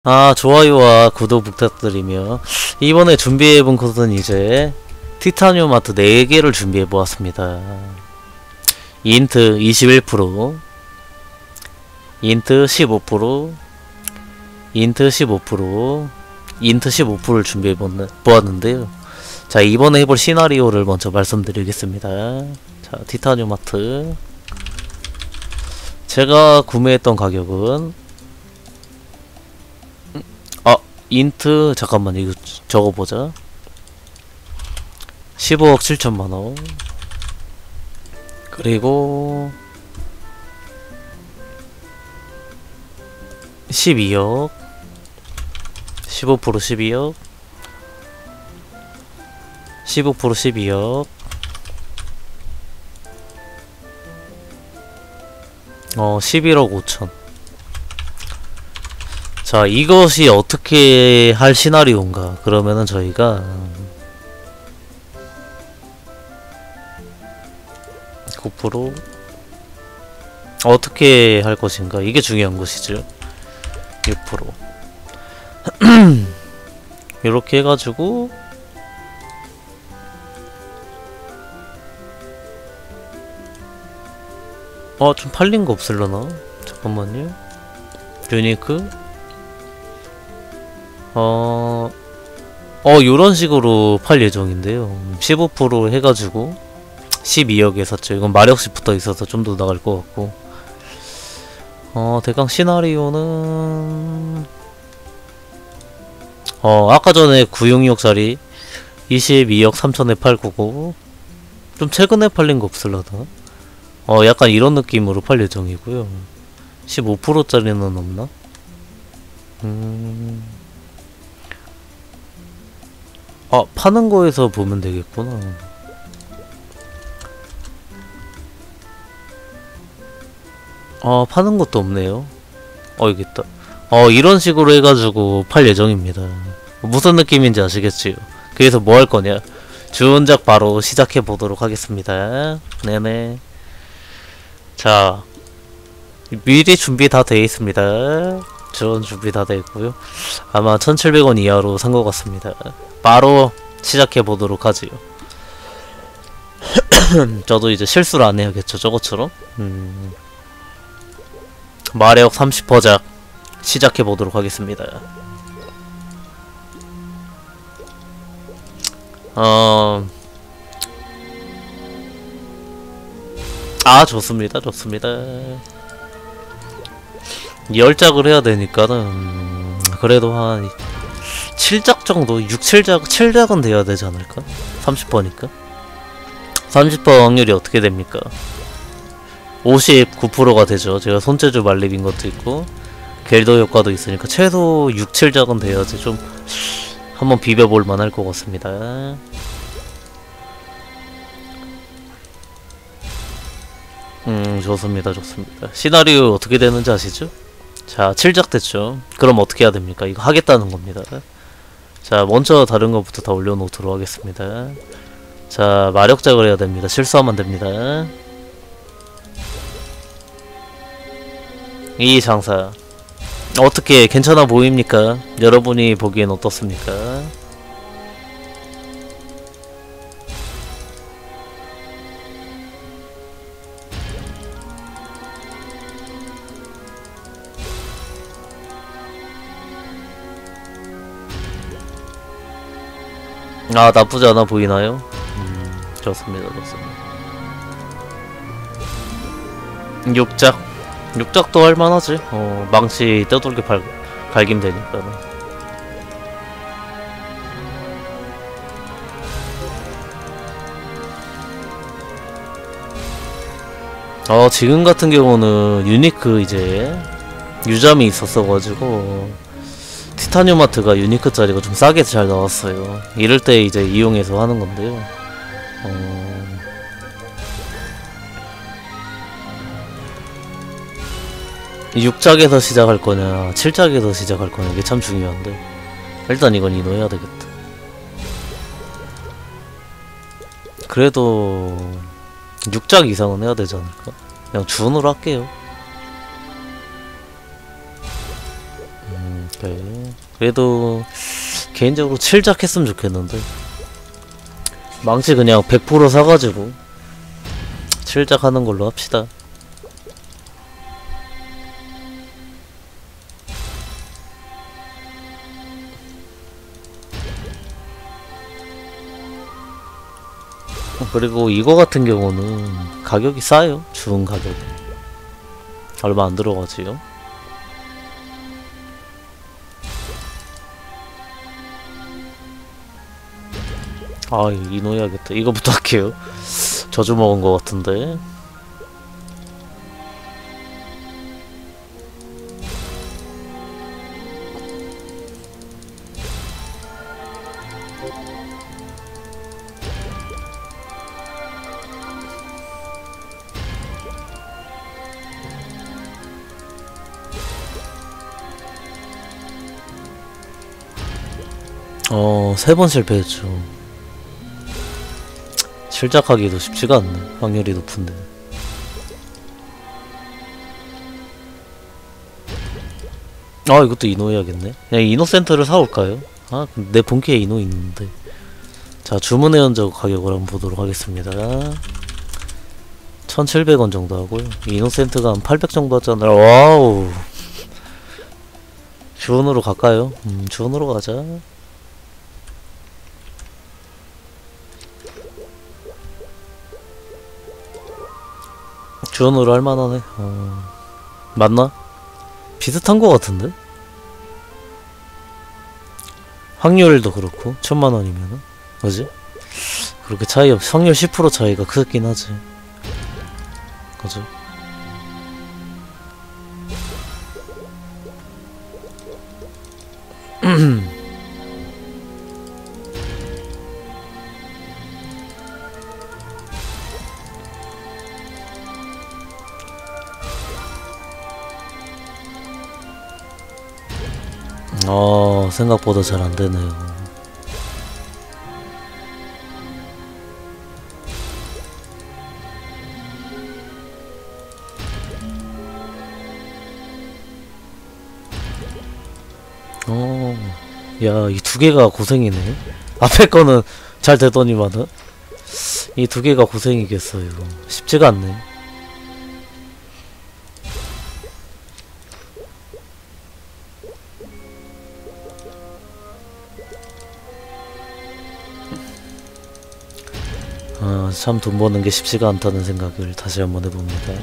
좋아요와 구독 부탁드리며 이번에 준비해본 것은 이제 티타늄 아트 4개를 준비해보았습니다. 인트 21%, 인트 15%, 인트 15%, 인트 15%를 준비해보았는데요. 자, 이번에 해볼 시나리오를 먼저 말씀드리겠습니다. 자, 티타늄 아트 제가 구매했던 가격은 인트 잠깐만 이거 적어보자. 15억 7천만원. 그리고 12억 15% 12억 15% 12억 11억 5천. 자, 이것이 어떻게 할 시나리오인가? 그러면은 저희가 9% 어떻게 할 것인가? 이게 중요한 것이죠. 6% 이렇게 해가지고 좀 팔린 거 없을려나? 잠깐만요. 유니크 요런 식으로 팔 예정인데요. 15% 해가지고 12억에 샀죠. 이건 마력시 붙어 있어서 좀 더 나갈 것 같고. 대강 시나리오는 아까 전에 966짜리 22억 3천에 팔고 좀 최근에 팔린 거 없을라나? 약간 이런 느낌으로 팔 예정이고요. 15%짜리는 없나? 파는 거에서 보면 되겠구나. 파는 것도 없네요. 여기 있다. 이런 식으로 해가지고 팔 예정입니다. 무슨 느낌인지 아시겠지요? 그래서 뭐 할 거냐? 주원작 바로 시작해 보도록 하겠습니다. 네네. 자, 미리 준비 다 되어 있습니다. 지원 준비 다 되어 있고요. 아마 1700원 이하로 산 것 같습니다. 바로 시작해 보도록 하지요. 저도 이제 실수를 안 해야겠죠, 저것처럼. 마력 30%작 시작해 보도록 하겠습니다. 좋습니다, 좋습니다. 10작을 해야 되니까는 그래도 한 7작 정도, 6, 7작은 돼야 되지 않을까? 30%니까 30% 확률이 어떻게 됩니까? 59%가 되죠. 제가 손재주 말립인 것도 있고 겔더 효과도 있으니까 최소 6, 7작은 돼야지 좀 한번 비벼볼 만할 것 같습니다. 좋습니다, 좋습니다. 시나리오 어떻게 되는지 아시죠? 자, 7작 됐죠. 그럼 어떻게 해야 됩니까? 이거 하겠다는 겁니다. 자, 먼저 다른 것부터 다 올려놓도록 하겠습니다. 자, 마력작을 해야 됩니다. 실수하면 됩니다. 이 장사 어떻게 괜찮아 보입니까? 여러분이 보기엔 어떻습니까? 나쁘지 않아 보이나요? 좋습니다, 좋습니다. 6작도 할만하지. 망치 떠돌게 갈기면 되니까. 지금 같은 경우는 유니크 이제 유잠이 있었어가지고 티타늄 아트가 유니크 짜리가 좀 싸게 잘 나왔어요. 이럴 때 이제 이용해서 하는 건데요. 6작에서 시작할 거냐 7작에서 시작할 거냐 이게 참 중요한데 일단 이건 인호해야 되겠다. 그래도 6작 이상은 해야 되지 않을까? 그냥 준으로 할게요. 네. 그래도 개인적으로 7작 했으면 좋겠는데 망치 그냥 100% 사가지고 7작 하는 걸로 합시다. 그리고 이거 같은 경우는 가격이 싸요. 주문 가격이 얼마 안 들어가지요. 아, 이노 해야겠다. 이거부터 할게요. 저주 먹은 거 같은데. 세 번 실패했죠. 실작하기도 쉽지가 않네. 확률이 높은데. 아, 이것도 이노 해야겠네. 그냥 이노센터를 사올까요? 아, 내 본캐에 이노 있는데. 자, 주문의 흔적 가격을 한번 보도록 하겠습니다. 1700원 정도 하고요. 이노센트가 한 800 정도 하잖아요. 와우. 주문으로 갈까요? 주문으로 가자. 주원으로 할만하네. 맞나? 비슷한 거 같은데? 확률도 그렇고 1000만원이면은 그지? 그렇게 차이 없. 확률 10% 차이가 크긴 하지. 그지? 생각보다 잘 안되네요. 야, 이 두 개가 고생이네. 앞에 거는 잘 되더니만은 이 두 개가 고생이겠어요. 쉽지가 않네. 참 돈 버는 게 쉽지가 않다는 생각을 다시 한번 해봅니다.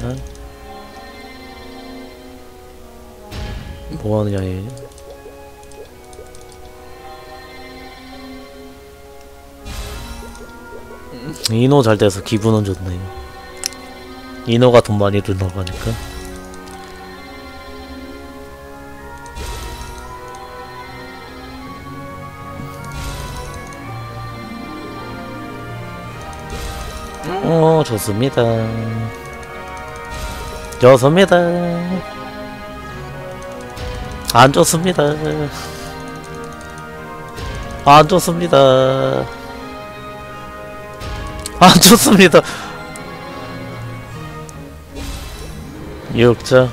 뭐하느냐 얘. 이노 잘 돼서 기분은 좋네요. 이노가 돈 많이 들나고 하니까. 좋습니다. 좋습니다. 안 좋습니다. 안 좋습니다. 안 좋습니다. 6자.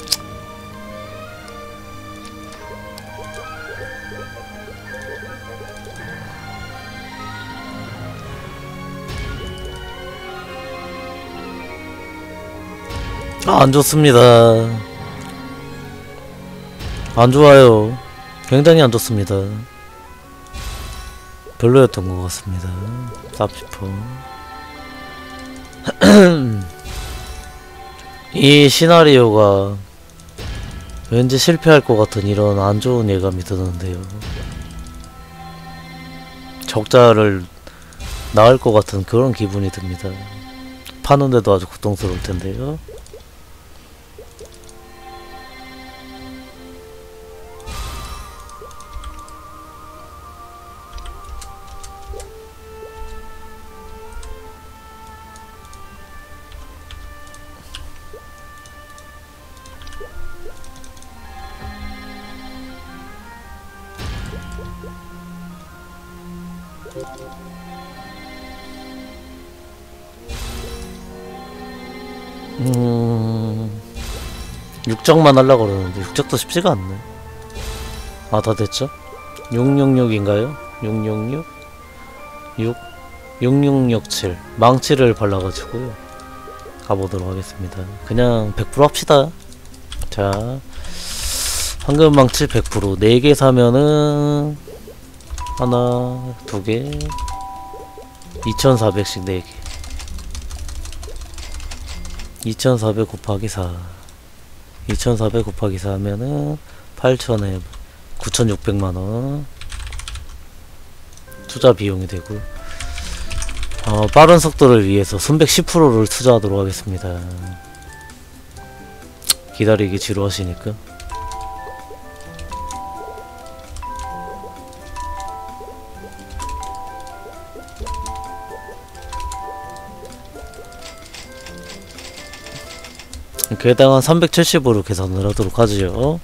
안 좋습니다. 안 좋아요. 굉장히 안 좋습니다. 별로였던 것 같습니다. 쌉시퍼. 이 시나리오가 왠지 실패할 것 같은 이런 안 좋은 예감이 드는데요. 적자를 낳을 것 같은 그런 기분이 듭니다. 파는데도 아주 고통스러울 텐데요. 육적만 하려고 그러는데 육적도 쉽지가 않네. 아, 다 됐죠? 666인가요? 666? 6667 망치를 발라가지고요 가보도록 하겠습니다. 그냥 100% 합시다. 자, 황금망치 100% 4개 사면은 하나, 2개 2400씩 4개 2400 곱하기 4 2400 곱하기 4 하면은 8000에 9600만원 투자 비용이 되고, 빠른 속도를 위해서 순백 10%를 투자하도록 하겠습니다. 기다리기 지루하시니까. 개당 한 370으로 계산을 하도록 하지요.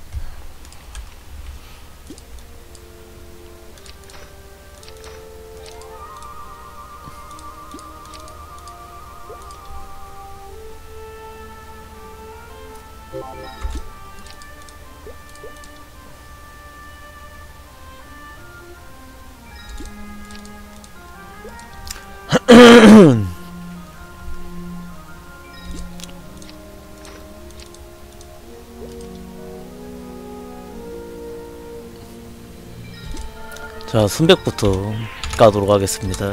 자, 순백부터 까도록 하겠습니다.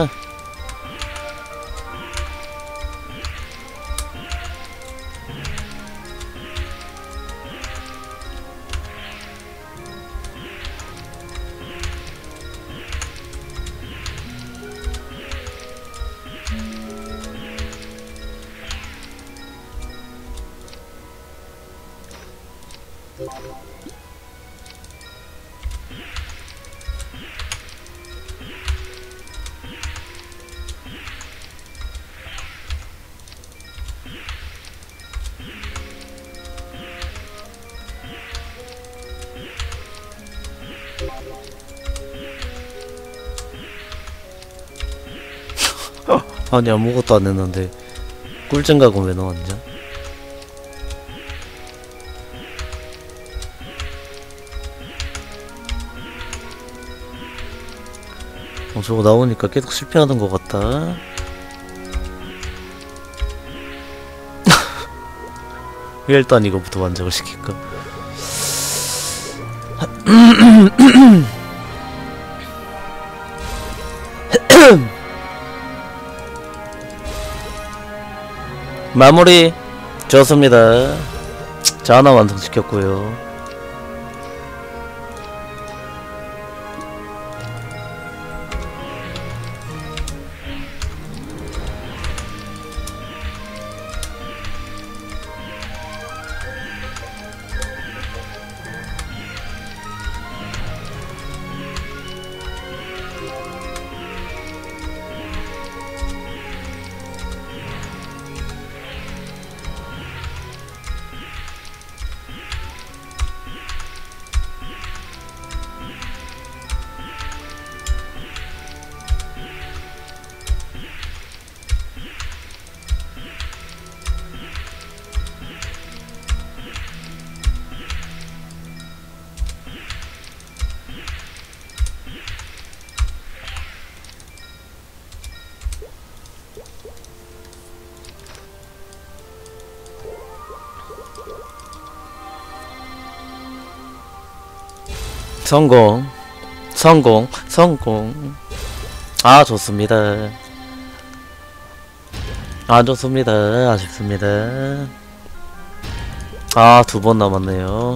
아니, 아무것도 안 했는데 꿀잼 각은 왜 나왔냐? 저거 나오니까 계속 실패하는 것 같다. 일단 이거부터 만족을 시킬까? 마무리 좋습니다. 자, 하나 완성시켰고요. 성공, 성공, 성공. 아, 좋습니다. 아, 좋습니다. 아쉽습니다. 아, 2번 남았네요.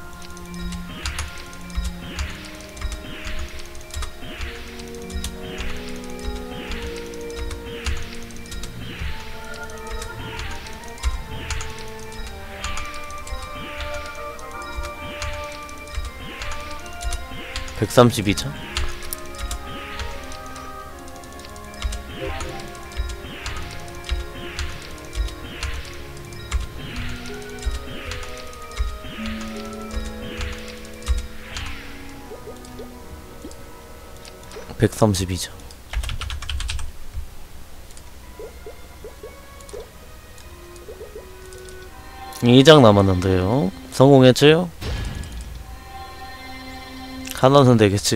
(132점) (132점) 2장 남았는데요. 성공했죠? 하나는 되겠지.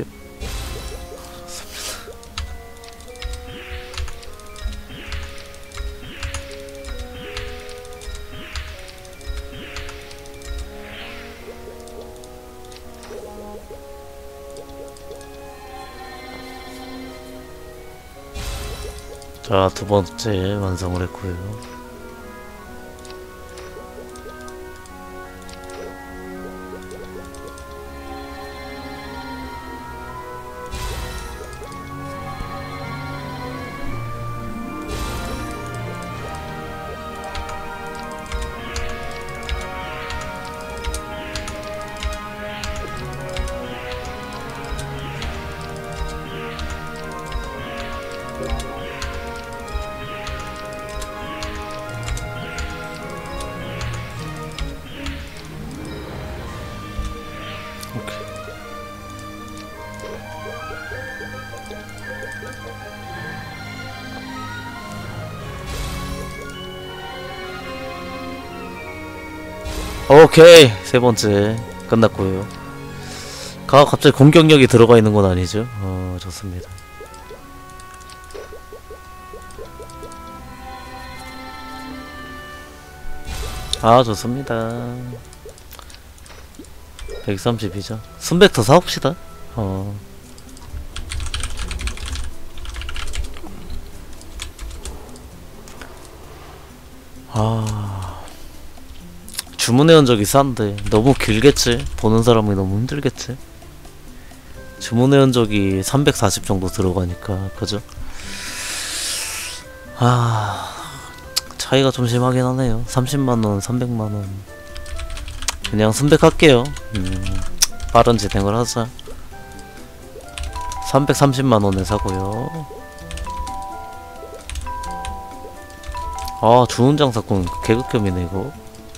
자, 두 번째 완성을 했고요. 오케이, 세 번째 끝났고요. 갑자기 공격력이 들어가 있는 건 아니죠? 좋습니다. 아, 좋습니다. 132죠. 순백 더 사옵시다. 주문해온 적이 싼데 너무 길겠지? 보는 사람이 너무 힘들겠지? 주문해온 적이 340 정도 들어가니까, 그죠? 차이가 좀 심하긴 하네요. 30만원, 300만원. 그냥 순백할게요. 빠른 진행을 하자. 330만원에 사고요. 주운 장사꾼 개극혐이네 이거.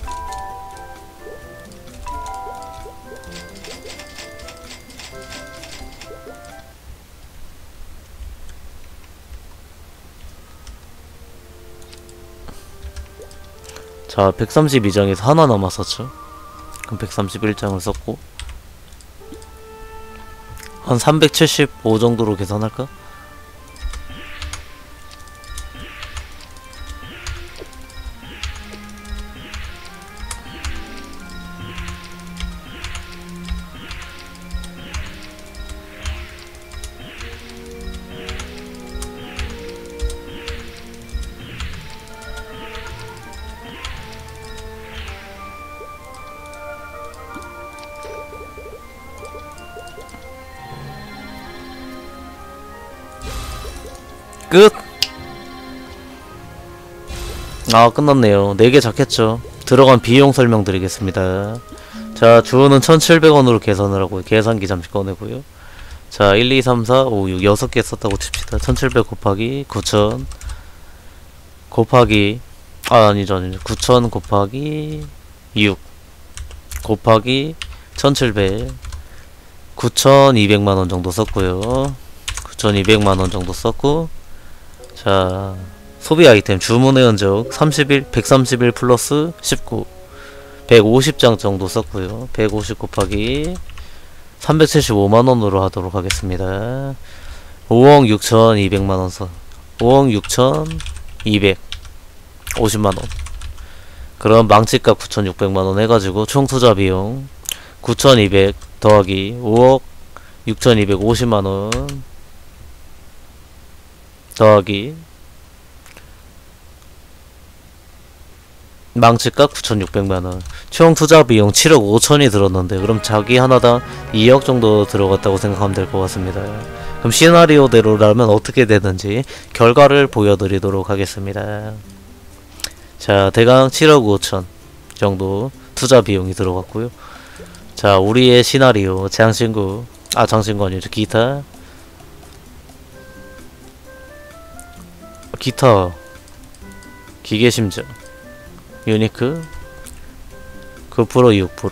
자, 132장에서 하나 남았었죠. 그럼 131장을 썼고 한 375 정도로 계산할까? 끝! 끝났네요. 4개 잡혔죠. 들어간 비용 설명드리겠습니다. 자, 주어는 1700원으로 계산을 하고 계산기 잠시 꺼내고요. 자, 1, 2, 3, 4, 5, 6 6개 썼다고 칩시다. 1700 곱하기 9000 곱하기 아니죠 9000 곱하기 6 곱하기 1700 9200만원 정도 썼고요. 9200만원 정도 썼고, 자, 소비 아이템 주문해온 적 131 플러스 19 150장 정도 썼고요. 150 곱하기 375만원으로 하도록 하겠습니다. 5억 6200만원 써 5억 6200 50만원. 그럼 망치값 9600만원 해가지고 총 투자 비용 9200 더하기 5억 6250만원 더하기 망치값 9600만원. 총 투자 비용 7억 5천이 들었는데, 그럼 자기 하나당 2억 정도 들어갔다고 생각하면 될 것 같습니다. 그럼 시나리오대로라면 어떻게 되는지 결과를 보여드리도록 하겠습니다. 자, 대강 7억 5천 정도 투자 비용이 들어갔고요. 자, 우리의 시나리오 장신구 아니죠, 기타 기계심장 유니크 9% 6%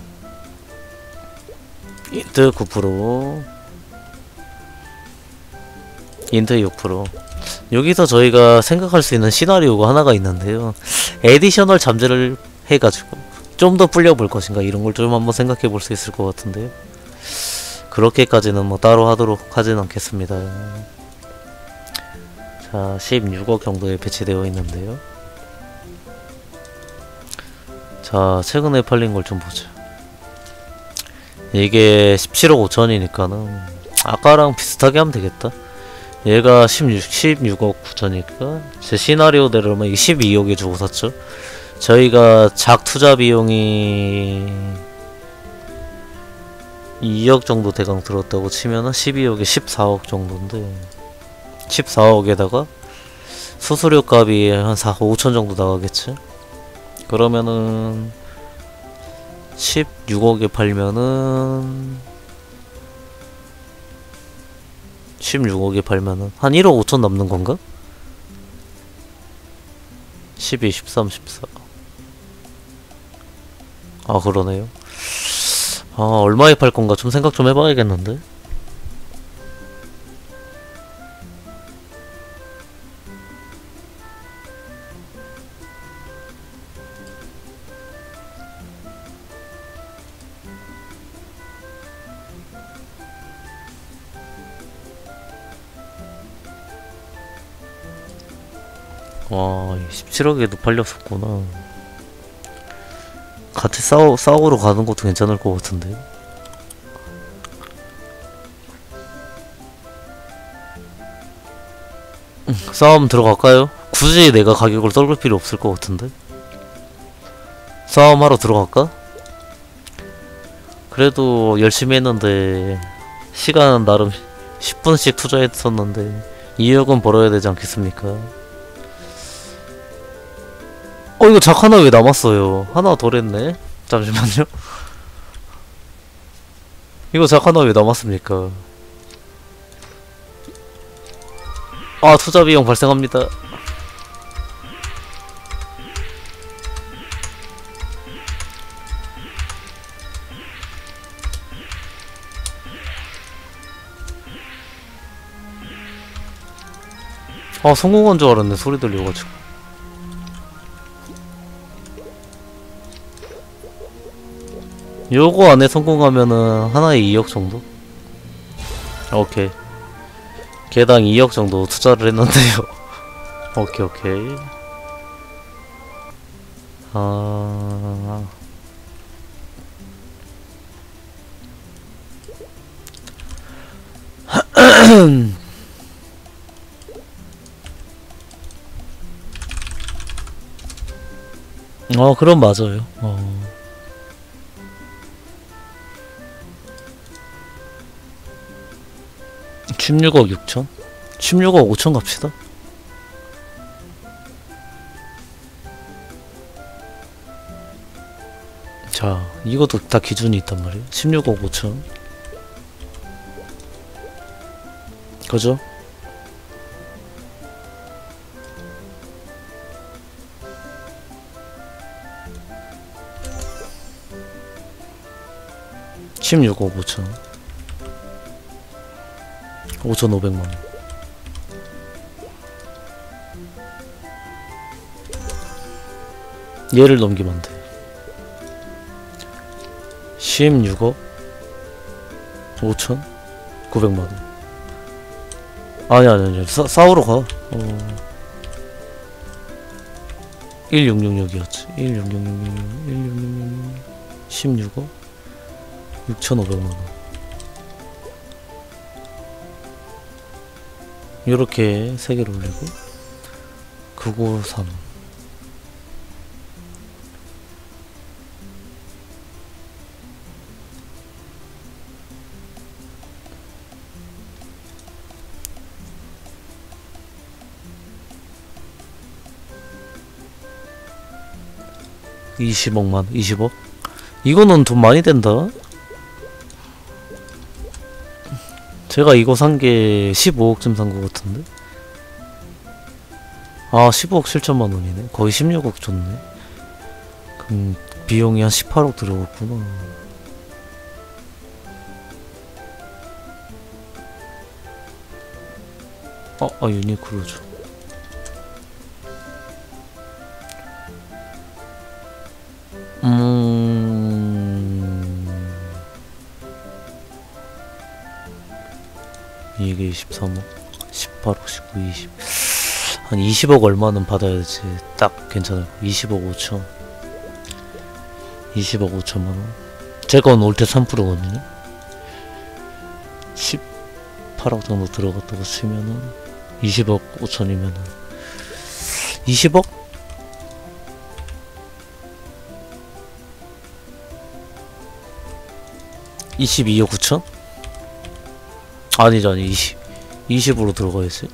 인트 9% 인트 6%. 여기서 저희가 생각할 수 있는 시나리오가 하나가 있는데요. 에디셔널 잠재를 해가지고 좀 더 불려볼 것인가, 이런 걸 좀 한번 생각해 볼 수 있을 것 같은데요. 그렇게까지는 뭐 따로 하도록 하진 않겠습니다. 자, 16억 정도에 배치되어 있는데요. 자, 최근에 팔린 걸 좀 보자. 이게 17억 5천이니까는 아까랑 비슷하게 하면 되겠다. 얘가 16억 9천이니까 제 시나리오대로면 이게 12억에 주고 샀죠. 저희가 작 투자 비용이 2억 정도 대강 들었다고 치면은 12억에 14억 정도인데 14억에다가 수수료 값이 한 4억 5천 정도 나가겠지. 그러면은 16억에 팔면은 16억에 팔면은 한 1억 5천 남는 건가? 12, 13, 14. 아, 그러네요. 아, 얼마에 팔 건가 좀 생각 좀 해봐야겠는데? 와, 17억에도 팔렸었구나. 같이 싸우러 가는 것도 괜찮을 것 같은데. 싸움 들어갈까요? 굳이 내가 가격을 떨굴 필요 없을 것 같은데. 싸움하러 들어갈까? 그래도 열심히 했는데 시간 나름 10분씩 투자했었는데 2억은 벌어야 되지 않겠습니까? 이거 작 하나 왜 남았어요? 하나 덜 했네? 잠시만요. 이거 작 하나 왜 남았습니까? 아, 투자 비용 발생합니다. 아, 성공한 줄 알았네. 소리 들려가지고. 요거 안에 성공하면은 하나에 2억 정도? 오케이. 개당 2억 정도 투자를 했는데요. 오케이, 오케이. 아... 그럼 맞아요. 16억 6천? 16억 5천 갑시다. 자, 이것도 다 기준이 있단 말이에요. 16억 5천. 그죠? (16억 5천) 5,500만원. 얘를 넘기면 안돼. 16억 5천 900만원. 아니 싸우러 가. 1666이었지. 1666 16억 6,500만원. 요렇게 3개를 올리고 993 20억만 20억? 이거는 돈 많이 된다. 제가 이거 산 게 15억쯤 산 거 같은데? 아, 15억 7천만 원이네. 거의 16억 줬네. 그럼 비용이 한 18억 들어갔구나. 유니크로죠. 이게 23억 18억 19, 20 한 20억 얼마는 받아야지 딱 괜찮을 거. 20억 5천 20억 5천만원 제건 올 때 3%거든요 18억 정도 들어갔다고 치면은 20억 5천이면은 20억? 22억 9천? 아니죠, 아니 20으로 들어가야지.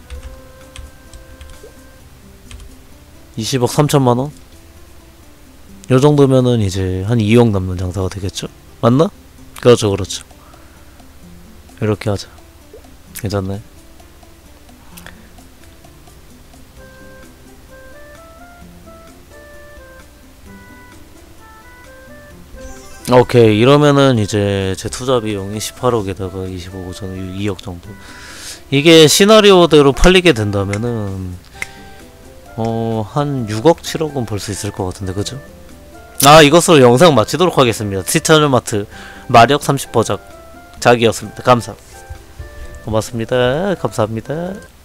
20억 3천만원? 요 정도면은 이제 한 2억 남는 장사가 되겠죠? 맞나? 그렇죠, 그렇죠. 이렇게 하자. 괜찮네. 오케이, 이러면은 이제 제 투자 비용이 18억에다가 25억 전 2억 정도. 이게 시나리오대로 팔리게 된다면은 한 6억 7억은 벌 수 있을 것 같은데, 그죠? 아, 이것으로 영상 마치도록 하겠습니다. 티타늘마트 마력 30버작 자기였습니다. 고맙습니다. 감사합니다.